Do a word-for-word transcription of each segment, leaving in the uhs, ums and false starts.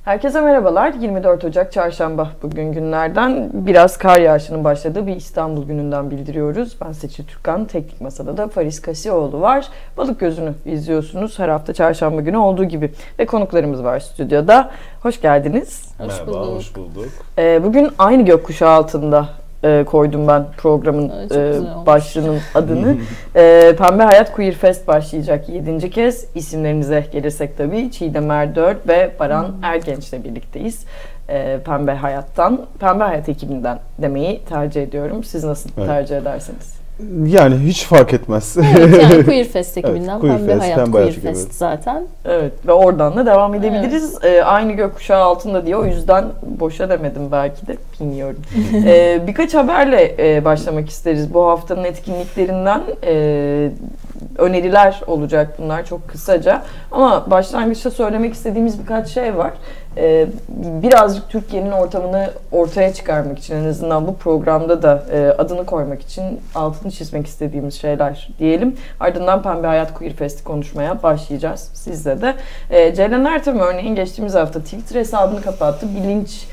Herkese merhabalar. yirmi dört Ocak Çarşamba bugün günlerden. Biraz kar yağışının başladığı bir İstanbul gününden bildiriyoruz. Ben Seçil Türkan, teknik masada da Faris Kasioğlu var. Balık Gözü'nü izliyorsunuz her hafta Çarşamba günü olduğu gibi. Ve konuklarımız var stüdyoda. Hoş geldiniz. Hoş Merhaba, bulduk. hoş bulduk. Ee, bugün aynı gökkuşağı altında e, koydum ben programın Evet, e, başlığının adını. e, Pembe Hayat Queer Fest başlayacak yedinci kez. İsimlerinize gelirsek tabii Çiğdem Erdöl ve Baran hmm. Ergenç'le birlikteyiz. E, Pembe Hayat'tan, Pembe Hayat ekibinden demeyi tercih ediyorum. Siz nasıl evet. tercih edersiniz? Yani hiç fark etmez. Evet, yani Queer Fest ekibinden evet, Queer Pembe Fest, Hayat Pembe Queer Hayat Fest gibi. zaten. Evet ve oradan da devam edebiliriz. Evet. Ee, aynı gökkuşağı altında diye o yüzden boşa demedim belki de bilmiyorum. ee, birkaç haberle e, başlamak isteriz. Bu haftanın etkinliklerinden e, öneriler olacak bunlar çok kısaca. Ama başlangıçta söylemek istediğimiz birkaç şey var. Ee, birazcık Türkiye'nin ortamını ortaya çıkarmak için en azından bu programda da e, adını koymak için altını çizmek istediğimiz şeyler diyelim. Ardından Pembe Hayat Queer Fest'i konuşmaya başlayacağız sizle de. E, Ceylan Ertem örneğin geçtiğimiz hafta Twitter hesabını kapattı. Bilinç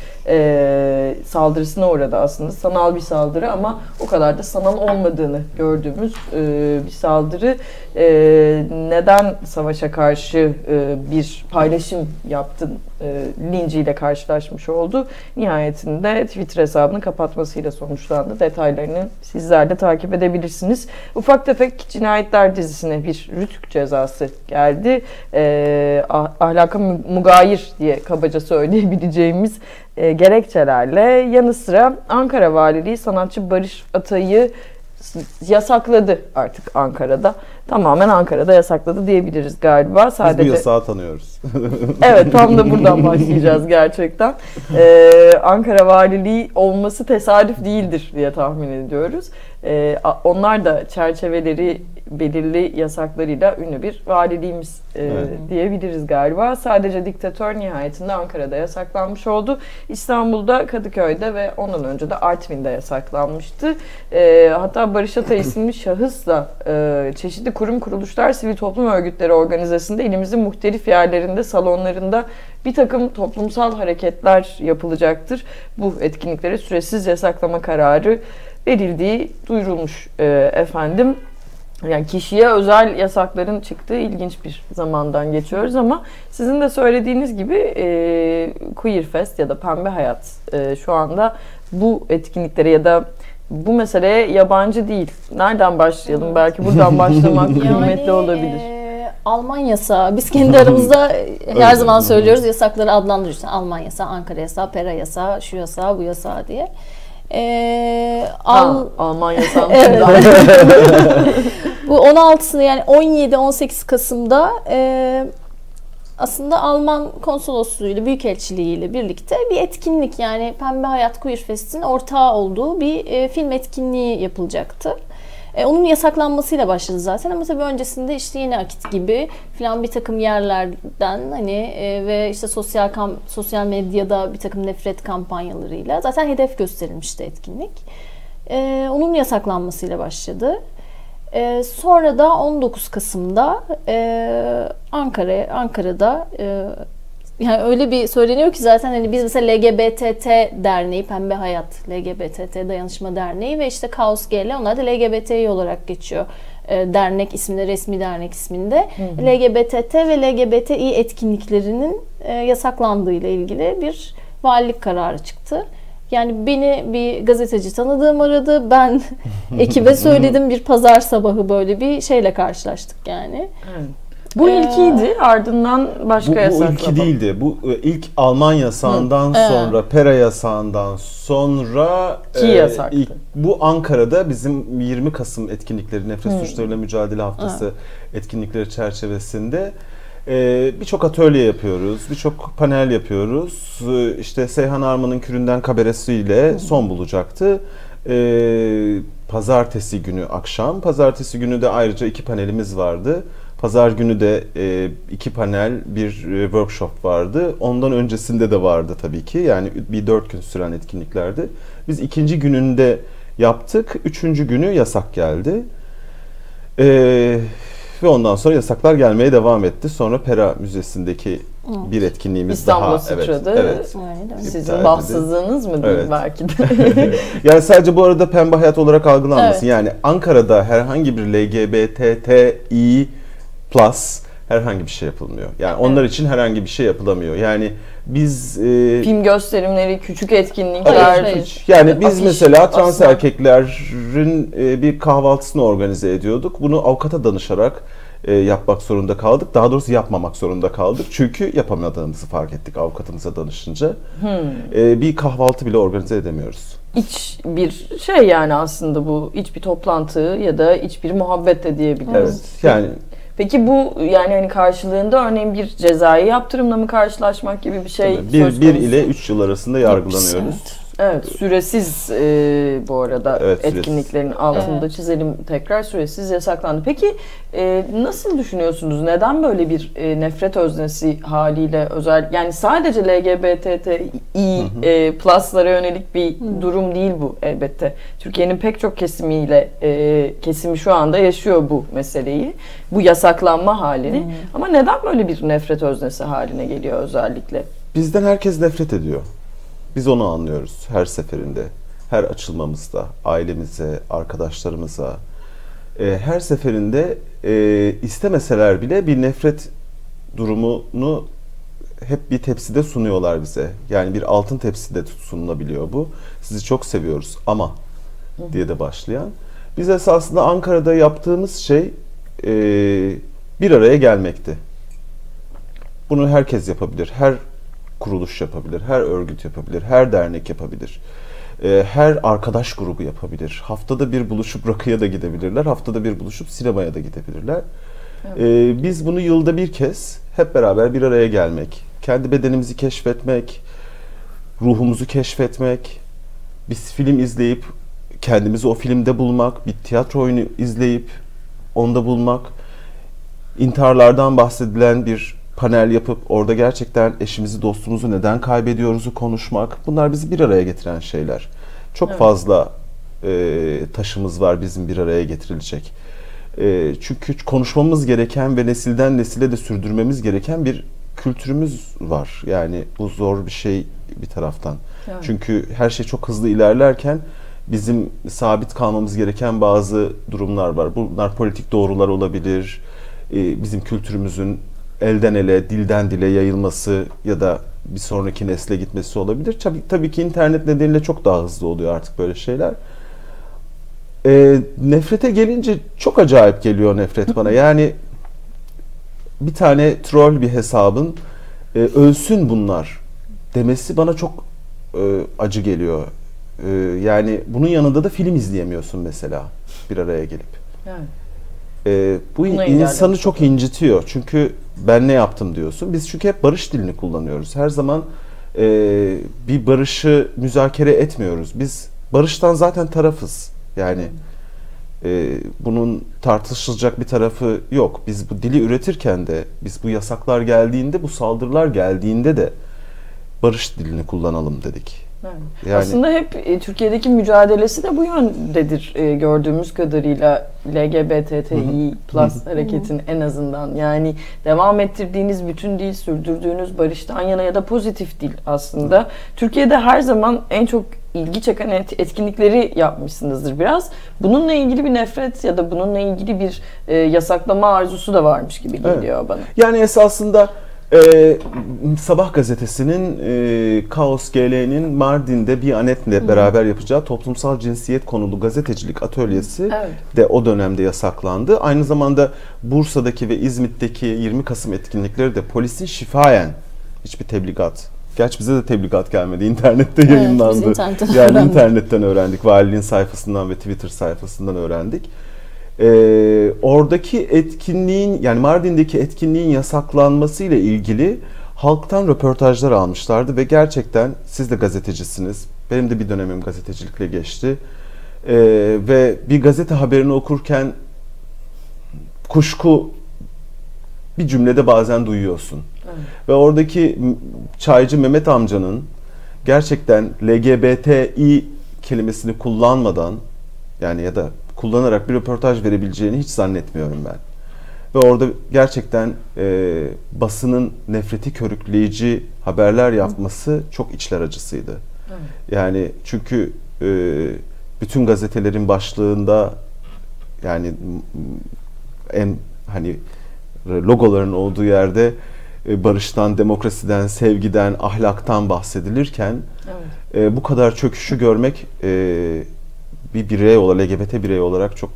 e, saldırısına uğradı aslında. Sanal bir saldırı ama o kadar da sanal olmadığını gördüğümüz e, bir saldırı. E, neden savaşa karşı e, bir paylaşım yaptın e, linciyle karşılaşmış oldu. Nihayetinde Twitter hesabını kapatmasıyla sonuçlandı. Detaylarını sizler de takip edebilirsiniz. Ufak Tefek Cinayetler dizisine bir rütük cezası geldi. E, ah, ahlaka mugayir diye kabaca söyleyebileceğimiz e, gerekçelerle yanı sıra Ankara Valiliği sanatçı Barış Atay'ı yasakladı artık Ankara'da. Tamamen Ankara'da yasakladı diyebiliriz galiba. Sadece... Biz bu yasağı tanıyoruz. Evet, tam da buradan başlayacağız gerçekten. Ee, Ankara Valiliği olması tesadüf değildir diye tahmin ediyoruz. Ee, onlar da çerçeveleri belirli yasaklarıyla ünlü bir valiliğimiz e, evet. diyebiliriz galiba. Sadece diktatör nihayetinde Ankara'da yasaklanmış oldu. İstanbul'da, Kadıköy'de ve ondan önce de Artvin'de yasaklanmıştı. E, hatta Barış Atay isimli şahısla e, çeşitli kurum, kuruluşlar, sivil toplum örgütleri organizasyonunda ilimizin muhtelif yerlerinde, salonlarında bir takım toplumsal hareketler yapılacaktır. Bu etkinliklere süresiz yasaklama kararı verildiği duyurulmuş e, efendim. Yani kişiye özel yasakların çıktığı ilginç bir zamandan geçiyoruz ama sizin de söylediğiniz gibi e, Queer Fest ya da Pembe Hayat e, şu anda bu etkinliklere ya da bu meseleye yabancı değil. Nereden başlayalım? Evet. Belki buradan başlamak kıymetli olabilir. E, Alman yasağı. Biz kendi aramızda her zaman söylüyoruz yasakları adlandırıyoruz. Alman yasağı, Ankara yasağı, Pera yasağı, şu yasağı, bu yasağı diye. Ee, Al ha, Almanya sandım. Evet. Bu on altısında yani on yedi on sekiz Kasım'da e, aslında Alman konsolosluğuyla, büyükelçiliğiyle birlikte bir etkinlik, yani Pembe Hayat Queer Fest'in ortağı olduğu bir e, film etkinliği yapılacaktı. E, onun yasaklanmasıyla başladı zaten ama tabii öncesinde işte Yeni Akit gibi filan bir takım yerlerden hani e, ve işte sosyal kam sosyal medyada bir takım nefret kampanyalarıyla zaten hedef gösterilmişti etkinlik. E, onun yasaklanmasıyla başladı. E, sonra da on dokuz Kasım'da e, Ankara Ankara'da e, yani öyle bir söyleniyor ki zaten hani biz mesela L G B T T Derneği, Pembe Hayat L G B T T Dayanışma Derneği ve işte Kaos G L, onlar da L G B T İ olarak geçiyor. E, dernek isminde, resmi dernek isminde. Hı hı. L G B T T ve L G B T İ etkinliklerinin e, yasaklandığı ile ilgili bir valilik kararı çıktı. Yani beni bir gazeteci tanıdığım aradı. Ben ekibe söyledim, bir pazar sabahı böyle bir şeyle karşılaştık yani. Evet. Bu ee, ilkiydi, ardından başka bu, yasaklar. Bu ilki değildi. Bu ilk Alman yasağından Hı. sonra, evet. Pera yasağından sonra Ki e, yasaktı. Ilk, bu Ankara'da bizim yirmi Kasım etkinlikleri, nefret Hı. suçlarıyla mücadele haftası Hı. etkinlikleri çerçevesinde e, birçok atölye yapıyoruz, birçok panel yapıyoruz. E, işte Seyhan Arman'ın Küründen Kaberesi'yle Hı. son bulacaktı. E, Pazartesi günü akşam, pazartesi günü de ayrıca iki panelimiz vardı. Pazar günü de e, iki panel, bir e, workshop vardı. Ondan öncesinde de vardı tabii ki. Yani bir dört gün süren etkinliklerdi. Biz ikinci gününde yaptık. Üçüncü günü yasak geldi. E, ve ondan sonra yasaklar gelmeye devam etti. Sonra Pera Müzesi'ndeki Evet. bir etkinliğimiz İstanbul'a daha sıçradı. evet, evet. Aynen öyle. Sizin İptal bahtsızlığınız mı diyeyim Evet. belki de. Yani sadece bu arada pembe hayat olarak algılanmasın. Evet. Yani Ankara'da herhangi bir L G B T T I plus herhangi bir şey yapılmıyor. Yani onlar için herhangi bir şey yapılamıyor. Yani biz e, Film gösterimleri, küçük etkinlikler. Evet, evet. yani biz Afiş, mesela trans aslında. erkeklerin e, bir kahvaltısını organize ediyorduk. Bunu avukata danışarak e, yapmak zorunda kaldık. Daha doğrusu yapmamak zorunda kaldık. Çünkü yapamadığımızı fark ettik avukatımıza danışınca. Hmm. E, bir kahvaltı bile organize edemiyoruz. İç bir şey yani aslında bu. İç bir toplantı ya da iç bir muhabbet de diyebiliriz. Evet. Yani Peki bu yani hani karşılığında örneğin bir cezai yaptırımla mı karşılaşmak gibi bir şey tabii, bir, söz bir konusu? ile üç yıl arasında yargılanıyoruz. Evet, süresiz e, bu arada Evet, süresiz. etkinliklerin altında Evet. çizelim tekrar süresiz yasaklandı. Peki e, nasıl düşünüyorsunuz? Neden böyle bir e, nefret öznesi haliyle özel yani sadece L G B T T I e, plus'lara yönelik bir durum değil bu elbette. Türkiye'nin pek çok kesimiyle e, kesimi şu anda yaşıyor bu meseleyi. Bu yasaklanma halini. Hmm. Ama neden böyle bir nefret öznesi haline geliyor özellikle? Bizden herkes nefret ediyor. Biz onu anlıyoruz her seferinde. Her açılmamızda, ailemize, arkadaşlarımıza. E, her seferinde e, istemeseler bile bir nefret durumunu hep bir tepside sunuyorlar bize. Yani bir altın tepside sunulabiliyor bu. Sizi çok seviyoruz ama diye de başlayan. Biz esasında Ankara'da yaptığımız şey e, bir araya gelmekti. Bunu herkes yapabilir. Her kuruluş yapabilir, her örgüt yapabilir, her dernek yapabilir. E, her arkadaş grubu yapabilir. Haftada bir buluşup rakıya da gidebilirler. Haftada bir buluşup sinemaya da gidebilirler. Evet. E, biz bunu yılda bir kez hep beraber bir araya gelmek, kendi bedenimizi keşfetmek, ruhumuzu keşfetmek, biz film izleyip kendimizi o filmde bulmak, bir tiyatro oyunu izleyip onda bulmak, intiharlardan bahsedilen bir panel yapıp orada gerçekten eşimizi, dostumuzu neden kaybediyoruzu konuşmak. Bunlar bizi bir araya getiren şeyler. Çok Evet. fazla e, taşımız var bizim bir araya getirilecek. E, çünkü konuşmamız gereken ve nesilden nesile de sürdürmemiz gereken bir kültürümüz var. Yani bu zor bir şey bir taraftan. Evet. Çünkü her şey çok hızlı ilerlerken bizim sabit kalmamız gereken bazı durumlar var. Bunlar politik doğrular olabilir. E, bizim kültürümüzün elden ele, dilden dile yayılması ya da bir sonraki nesle gitmesi olabilir. Tabii, tabii ki internet nedeniyle çok daha hızlı oluyor artık böyle şeyler. E, nefrete gelince çok acayip geliyor nefret bana. Yani bir tane troll bir hesabın e, ölsün bunlar demesi bana çok e, acı geliyor. E, yani bunun yanında da film izleyemiyorsun mesela bir araya gelip. Evet. E, bu Buna insanı engellemiş çok incitiyor. Çünkü ben ne yaptım diyorsun. Biz çünkü hep barış dilini kullanıyoruz. Her zaman e, bir barışı müzakere etmiyoruz. Biz barıştan zaten tarafız. Yani e, bunun tartışılacak bir tarafı yok. Biz bu dili üretirken de, biz bu yasaklar geldiğinde, bu saldırılar geldiğinde de barış dilini kullanalım dedik. Evet. Yani- Aslında hep e, Türkiye'deki mücadelesi de bu yöndedir e, gördüğümüz kadarıyla L G B T T I plus hareketin en azından. Yani devam ettirdiğiniz bütün dil, sürdürdüğünüz barıştan yana ya da pozitif dil aslında. Türkiye'de her zaman en çok ilgi çeken et- etkinlikleri yapmışsınızdır biraz. Bununla ilgili bir nefret ya da bununla ilgili bir e, yasaklama arzusu da varmış gibi geliyor bana. Yani esasında e, Sabah gazetesinin e, Kaos G L'nin Mardin'de Biyanet'le beraber yapacağı toplumsal cinsiyet konulu gazetecilik atölyesi Evet. de o dönemde yasaklandı. Aynı zamanda Bursa'daki ve İzmit'teki yirmi Kasım etkinlikleri de polisin şifayen hiçbir tebligat. Gerçi bize de tebligat gelmedi. İnternette Evet, biz yayınlandı. internetten yani öğrendik. internetten öğrendik. Valiliğin sayfasından ve Twitter sayfasından öğrendik. Ee, oradaki etkinliğin, yani Mardin'deki etkinliğin yasaklanması ile ilgili halktan röportajlar almışlardı ve gerçekten siz de gazetecisiniz. Benim de bir dönemim gazetecilikle geçti. Ee, ve bir gazete haberini okurken kuşku bir cümlede bazen duyuyorsun. Evet. Ve oradaki çaycı Mehmet amcanın gerçekten L G B T İ kelimesini kullanmadan, yani ya da kullanarak bir röportaj verebileceğini hiç zannetmiyorum ben. Ve orada gerçekten e, basının nefreti körükleyici haberler yapması çok içler acısıydı. Evet. Yani çünkü e, bütün gazetelerin başlığında, yani en hani logoların olduğu yerde e, barıştan, demokrasiden, sevgiden, ahlaktan bahsedilirken evet. e, bu kadar çöküşü görmek e, bir birey olarak, L G B T birey olarak çok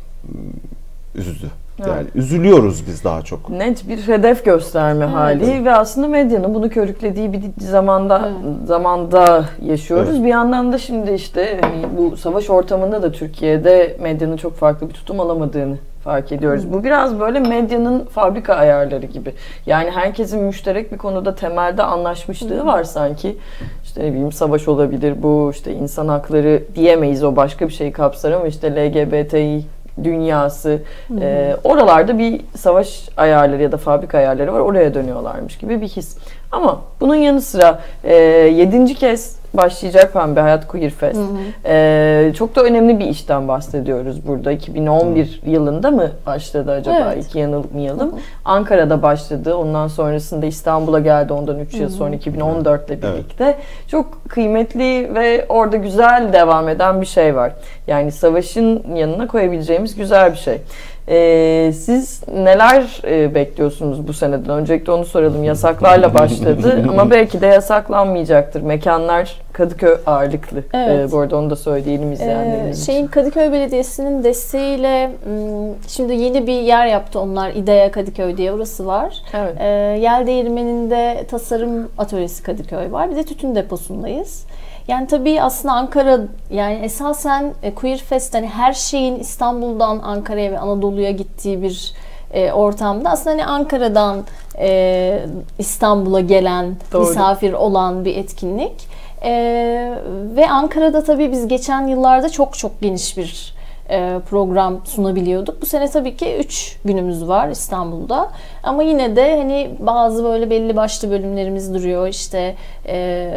üzdü. Yani evet. üzülüyoruz biz daha çok. Net bir hedef gösterme evet. hali ve aslında medyanın bunu körüklediği bir zamanda evet. zamanda yaşıyoruz. Evet. Bir yandan da şimdi işte hani bu savaş ortamında da Türkiye'de medyanın çok farklı bir tutum alamadığını fark ediyoruz. Hı. Bu biraz böyle medyanın fabrika ayarları gibi. Yani herkesin müşterek bir konuda temelde anlaşmışlığı Hı. var sanki. İşte ne bileyim savaş olabilir, bu işte insan hakları diyemeyiz, o başka bir şey kapsar ama işte L G B T İ dünyası, e, oralarda bir savaş ayarları ya da fabrika ayarları var, oraya dönüyorlarmış gibi bir his. Ama bunun yanı sıra e, yedinci kez başlayacak Pembe Hayat Queer Fest. Hı hı. E, çok da önemli bir işten bahsediyoruz burada. iki bin on bir hı. yılında mı başladı acaba? Evet. İki yanılmayalım. Hı hı. Ankara'da başladı. Ondan sonrasında İstanbul'a geldi. Ondan üç yıl sonra iki bin on dört ile birlikte. Evet. Çok kıymetli ve orada güzel devam eden bir şey var. Yani savaşın yanına koyabileceğimiz güzel bir şey. Ee, siz neler e, bekliyorsunuz bu seneden? Öncelikle onu soralım. Yasaklarla başladı ama belki de yasaklanmayacaktır. Mekanlar Kadıköy ağırlıklı. Evet. Ee, bu arada onu da söyleyelim izleyenlerimiz ee, şeyin Kadıköy Belediyesi'nin desteğiyle şimdi yeni bir yer yaptı onlar. İdea Kadıköy diye, orası var. Evet. Ee, Yel Değirmeni'nde tasarım atölyesi Kadıköy var. Bir de tütün deposundayız. Yani tabii aslında Ankara, yani esasen Queer Fest hani her şeyin İstanbul'dan Ankara'ya ve Anadolu'ya gittiği bir e, ortamda aslında hani Ankara'dan e, İstanbul'a gelen, Doğru. misafir olan bir etkinlik. E, ve Ankara'da tabii biz geçen yıllarda çok çok geniş bir program sunabiliyorduk. Bu sene tabii ki üç günümüz var İstanbul'da. Ama yine de hani bazı böyle belli başlı bölümlerimiz duruyor. İşte e,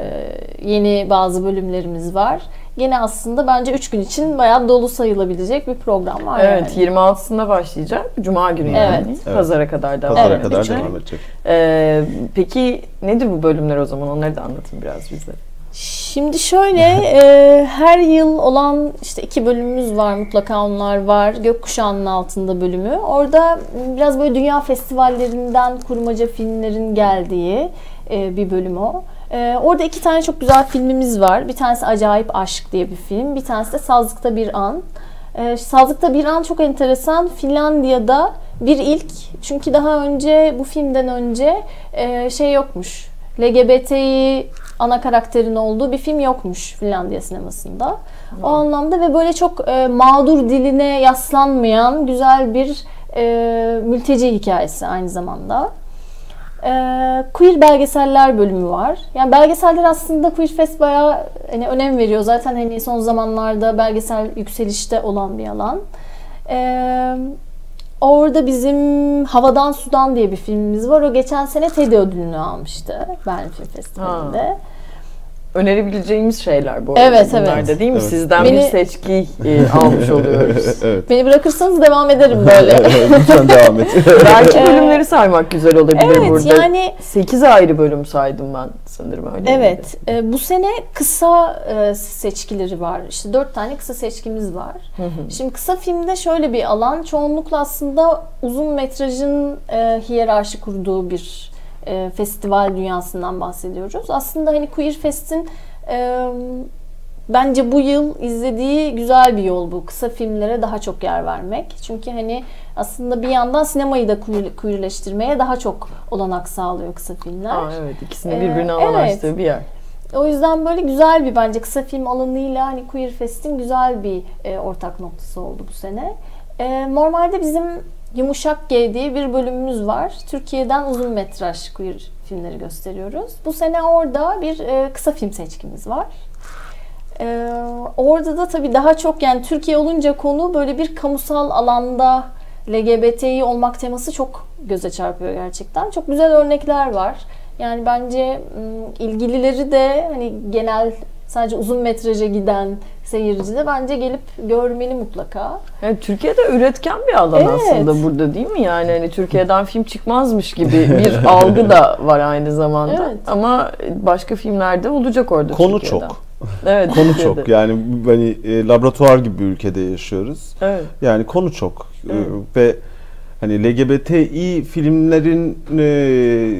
yeni bazı bölümlerimiz var. Gene aslında bence üç gün için bayağı dolu sayılabilecek bir program var. Evet, yani. yirmi altısında başlayacak. Cuma günü yani. Evet. Pazara kadar devam Pazara edecek. kadar devam edecek. Ee, peki nedir bu bölümler o zaman? Onları da anlatın biraz bize. Şimdi şöyle, e, her yıl olan işte iki bölümümüz var, mutlaka onlar var. Gökkuşağı'nın altında bölümü. Orada biraz böyle dünya festivallerinden kurmaca filmlerin geldiği e, bir bölüm o. E, orada iki tane çok güzel filmimiz var. Bir tanesi Acayip Aşk diye bir film, bir tanesi de Sazlıkta Bir An. E, Sazlıkta Bir An çok enteresan. Finlandiya'da bir ilk, çünkü daha önce bu filmden önce e, şey yokmuş. L G B T İ ana karakterin olduğu bir film yokmuş Finlandiya sinemasında. Hmm. O anlamda ve böyle çok e, mağdur diline yaslanmayan güzel bir e, mülteci hikayesi aynı zamanda. E, queer belgeseller bölümü var. Yani belgeseller aslında Queer Fest bayağı hani önem veriyor. Zaten hani son zamanlarda belgesel yükselişte olan bir alan. E, Orada bizim Havadan Sudan diye bir filmimiz var. O geçen sene TED ödülünü almıştı Berlin Film Festivali'nde. Ha. Önerebileceğimiz şeyler bu arada. Evet, bunlar evet. da değil mi? Evet. Sizden Beni, bir seçki e, almış oluyoruz. Evet. Beni bırakırsanız devam ederim böyle. Lütfen devam et. Belki bölümleri saymak güzel olabilir evet, burada. Yani, sekiz ayrı bölüm saydım ben sanırım öyle. Evet. E, bu sene kısa e, seçkileri var. İşte dört tane kısa seçkimiz var. Hı hı. Şimdi kısa filmde şöyle bir alan. Çoğunlukla aslında uzun metrajın e, hiyerarşi kurduğu bir e, festival dünyasından bahsediyoruz. Aslında hani Queer Fest'in e, bence bu yıl izlediği güzel bir yol bu. Kısa filmlere daha çok yer vermek. Çünkü hani aslında bir yandan sinemayı da queerleştirmeye daha çok olanak sağlıyor kısa filmler. Aa, evet, ikisini birbirine ee, alanlaştığı evet. bir yer. O yüzden böyle güzel bir bence kısa film alanıyla hani Queer Fest'in güzel bir e, ortak noktası oldu bu sene. E, normalde bizim Yumuşak G diye bir bölümümüz var. Türkiye'den uzun metraj queer filmleri gösteriyoruz. Bu sene orada bir e, kısa film seçkimiz var. Ee, orada da tabii daha çok, yani Türkiye olunca konu böyle bir kamusal alanda L G B T İ olmak teması çok göze çarpıyor gerçekten. Çok güzel örnekler var. Yani bence ilgilileri de hani genel sadece uzun metraja giden seyirci de bence gelip görmeli mutlaka. Yani Türkiye'de üretken bir alan Evet. aslında burada, değil mi? Yani hani Türkiye'den film çıkmaz gibi bir algı da var aynı zamanda. Evet. Ama başka filmlerde olacak orada Konu Türkiye'den. çok. Evet. Konu Türkiye'de. çok. Yani hani e, laboratuvar gibi bir ülkede yaşıyoruz. Evet. Yani konu çok. Evet. E, ve hani L G B T İ filmlerin e,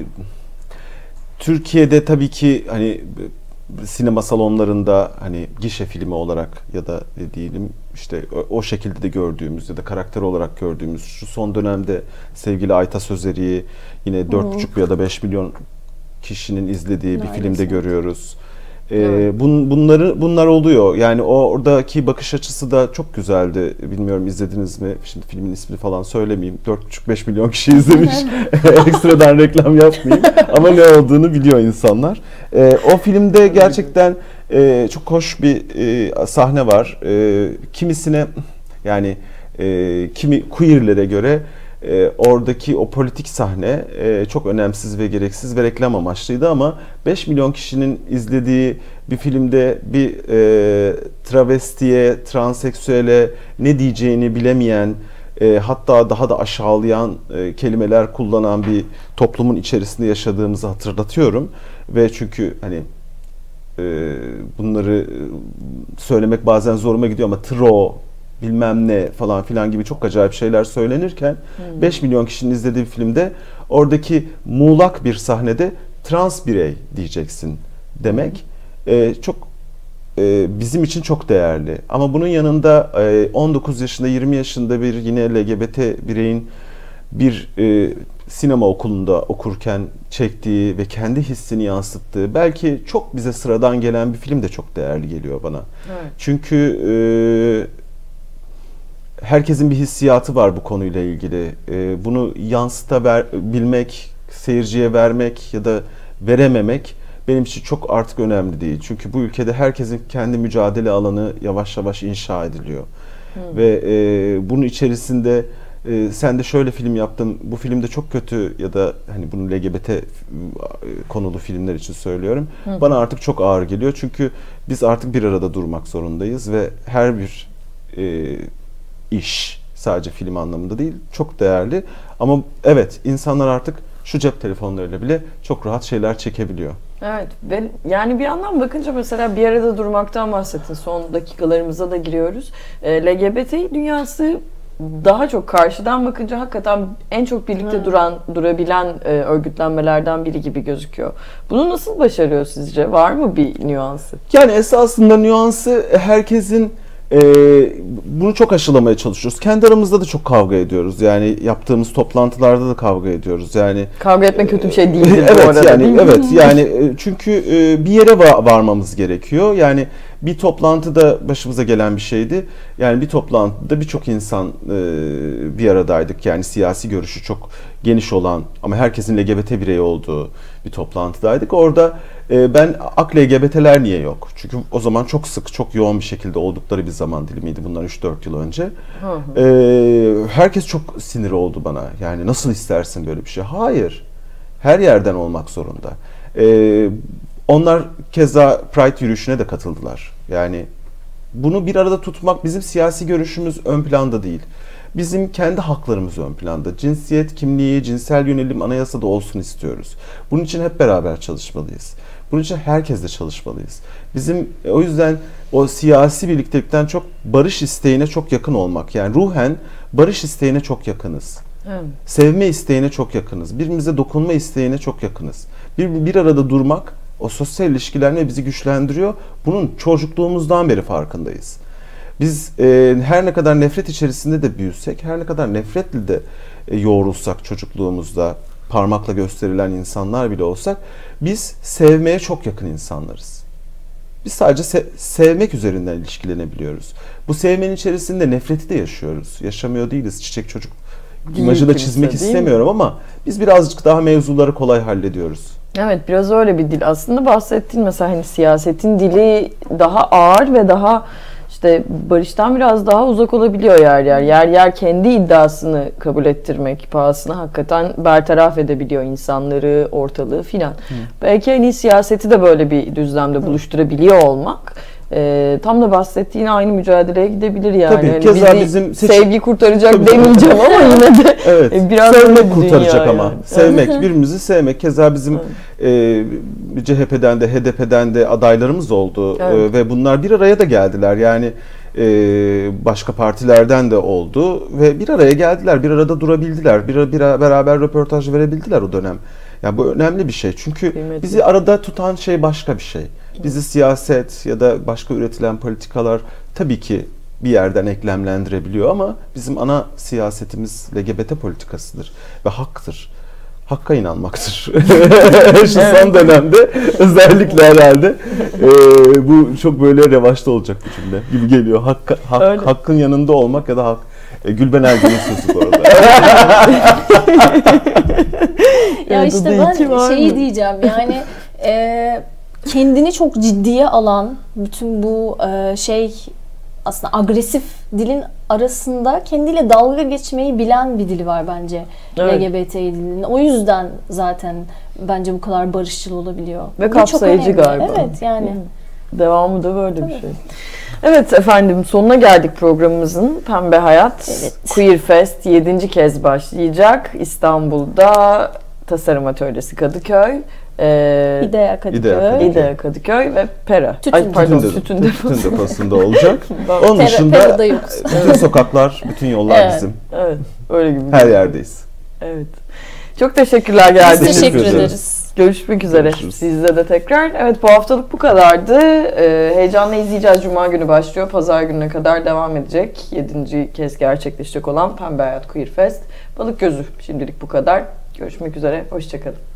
Türkiye'de tabii ki hani sinema salonlarında hani gişe filmi olarak ya da e, diyelim işte o, o şekilde de gördüğümüz ya da karakter olarak gördüğümüz şu son dönemde sevgili Ayta Sözeri'yi yine dört buçuk ya da beş milyon kişinin izlediği bir Maalesef. filmde görüyoruz. Ee, Evet. bun, bunları bunlar oluyor. Yani o oradaki bakış açısı da çok güzeldi. Bilmiyorum izlediniz mi? Şimdi filmin ismini falan söylemeyeyim. dört buçuk beş milyon kişi izlemiş. Ekstradan reklam yapmayayım. Ama ne olduğunu biliyor insanlar. Ee, o filmde gerçekten e, çok hoş bir e, sahne var. E, kimisine yani e, kimi queerlere göre E, oradaki o politik sahne e, çok önemsiz ve gereksiz ve reklam amaçlıydı ama beş milyon kişinin izlediği bir filmde bir e, travestiye, transseksüele ne diyeceğini bilemeyen, e, hatta daha da aşağılayan e, kelimeler kullanan bir toplumun içerisinde yaşadığımızı hatırlatıyorum. Ve çünkü hani e, bunları söylemek bazen zoruma gidiyor ama tro, bilmem ne falan filan gibi çok acayip şeyler söylenirken hmm. beş milyon kişinin izlediği bir filmde oradaki muğlak bir sahnede trans birey diyeceksin demek e, çok e, bizim için çok değerli. Ama bunun yanında e, on dokuz yaşında yirmi yaşında bir yine L G B T bireyin bir e, sinema okulunda okurken çektiği ve kendi hissini yansıttığı belki çok bize sıradan gelen bir film de çok değerli geliyor bana. Evet. Çünkü e, herkesin bir hissiyatı var bu konuyla ilgili. Ee, bunu yansıtabilmek, seyirciye vermek ya da verememek benim için çok artık önemli değil. Çünkü bu ülkede herkesin kendi mücadele alanı yavaş yavaş inşa ediliyor. Hmm. Ve e, bunun içerisinde e, sen de şöyle film yaptın, bu filmde çok kötü ya da hani bunu L G B T konulu filmler için söylüyorum. Hmm. Bana artık çok ağır geliyor. Çünkü biz artık bir arada durmak zorundayız ve her bir e, iş sadece film anlamında değil çok değerli ama evet insanlar artık şu cep telefonlarıyla bile çok rahat şeyler çekebiliyor. Evet ve yani bir yandan bakınca mesela bir arada durmaktan bahsettin, son dakikalarımıza da giriyoruz. E, L G B T dünyası daha çok karşıdan bakınca hakikaten en çok birlikte hmm. duran, durabilen e, örgütlenmelerden biri gibi gözüküyor. Bunu nasıl başarıyor sizce? Var mı bir nüansı? Yani esasında nüansı herkesin Ee, bunu çok aşılamaya çalışıyoruz. Kendi aramızda da çok kavga ediyoruz. Yani yaptığımız toplantılarda da kavga ediyoruz. Yani kavga etmek kötü bir şey değil evet, bu arada. Yani değil mi? evet yani çünkü bir yere va- varmamız gerekiyor. Yani bir toplantıda başımıza gelen bir şeydi. Yani bir toplantıda birçok insan e, bir aradaydık. Yani siyasi görüşü çok geniş olan ama herkesin L G B T bireyi olduğu bir toplantıdaydık. Orada e, ben ak L G B T'ler niye yok? Çünkü o zaman çok sık, çok yoğun bir şekilde oldukları bir zaman dilimiydi bundan üç dört yıl önce. Hı hı. E, herkes çok sinir oldu bana. Yani nasıl istersin böyle bir şey? Hayır. Her yerden olmak zorunda. E, onlar keza Pride yürüyüşüne de katıldılar. Yani bunu bir arada tutmak, bizim siyasi görüşümüz ön planda değil. Bizim kendi haklarımız ön planda. Cinsiyet kimliği, cinsel yönelim anayasada olsun istiyoruz. Bunun için hep beraber çalışmalıyız. Bunun için herkesle çalışmalıyız. Bizim o yüzden o siyasi birliktelikten çok barış isteğine çok yakın olmak. Yani ruhen barış isteğine çok yakınız. Evet. Sevme isteğine çok yakınız. Birbirimize dokunma isteğine çok yakınız. Bir, bir arada durmak, o sosyal ilişkiler bizi güçlendiriyor. Bunun çocukluğumuzdan beri farkındayız. Biz e, her ne kadar nefret içerisinde de büyüsek, her ne kadar nefretle de e, yoğrulsak çocukluğumuzda, parmakla gösterilen insanlar bile olsak, biz sevmeye çok yakın insanlarız. Biz sadece se- sevmek üzerinden ilişkilenebiliyoruz. Bu sevmenin içerisinde nefreti de yaşıyoruz. Yaşamıyor değiliz. Çiçek çocuk imajı da çizmek istemiyorum ama biz birazcık daha mevzuları kolay hallediyoruz. Evet, biraz öyle bir dil. Aslında bahsettiğin mesela hani siyasetin dili daha ağır ve daha işte barıştan biraz daha uzak olabiliyor yer yer. Yer yer kendi iddiasını kabul ettirmek pahasına hakikaten bertaraf edebiliyor insanları, ortalığı filan. Belki hani siyaseti de böyle bir düzlemde buluşturabiliyor olmak e, tam da bahsettiğin aynı mücadeleye gidebilir yani. Tabii, hani keza bizi bizim seçim... sevgi kurtaracak Tabii. demeyeceğim ama yine de evet. e, biraz sevmek kurtaracak dünya ama. yani. Sevmek, birbirimizi sevmek. Keza bizim e, C H P'den de H D P'den de adaylarımız oldu. Evet. E, ve bunlar bir araya da geldiler. Yani e, başka partilerden de oldu ve bir araya geldiler, bir arada durabildiler, bir, bir beraber röportaj verebildiler o dönem. Yani bu önemli bir şey. Çünkü Kıymetli. bizi arada tutan şey başka bir şey. Bizi siyaset ya da başka üretilen politikalar tabii ki bir yerden eklemlendirebiliyor ama bizim ana siyasetimiz L G B T politikasıdır ve haktır. Hakka inanmaktır. Şu son dönemde özellikle herhalde e, bu çok böyle revaçta olacak bir cümle gibi geliyor. Hakka, hak, hakkın yanında olmak ya da hak. E, Gülben Ergen'in sözü bu arada. Ya Evet, işte o da iki ben var şeyi mı? diyeceğim yani e, kendini çok ciddiye alan bütün bu e, şey aslında agresif dilin arasında kendiyle dalga geçmeyi bilen bir dili var bence Evet. L G B T dilinin. O yüzden zaten bence bu kadar barışçıl olabiliyor. Ve Bu çok kapsayıcı önemli. galiba. Evet yani. Devamı da böyle Tabii. bir şey. Evet efendim, sonuna geldik programımızın. Pembe Hayat Evet. Queer Fest yedinci kez başlayacak. İstanbul'da Tasarım Atölyesi Kadıköy. Ee, İdea Kadıköy. İdea Kadıköy. İdea Kadıköy ve Pera. Tütün Ay pardon, Tütün, Tütün de, Deposu. tütün deposunda olacak. Ben- Onun Pera- dışında Pera'da yokuz. bütün sokaklar, bütün yollar Evet. bizim. Evet, öyle gibi. Her yerdeyiz. Evet. Çok teşekkürler Biz geldiğiniz teşekkür Teşekkür ederiz. ederiz. Görüşmek üzere. Görüşürüz. Sizle de tekrar. Evet, bu haftalık bu kadardı. Ee, heyecanla izleyeceğiz. Cuma günü başlıyor. Pazar gününe kadar devam edecek. yedinci kez gerçekleşecek olan Pembe Hayat Queer Fest. Balık Gözü şimdilik bu kadar. Görüşmek üzere. Hoşçakalın.